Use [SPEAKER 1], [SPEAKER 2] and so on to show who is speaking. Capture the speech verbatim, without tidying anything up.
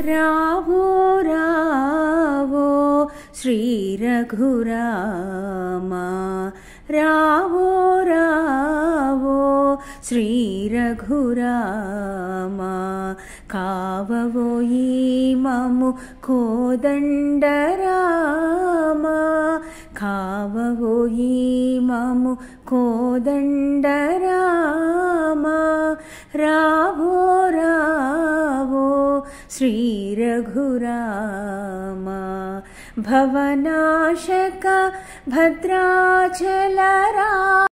[SPEAKER 1] Rao Rao Shri Raghurama, Rao Rao Shri Raghurama, काववोयि momo कोदण्डरामा, काववोयि momo कोदण्डरामा, Rao Rao Shri Raghurama, भवनाशक Bhadrachal Rama.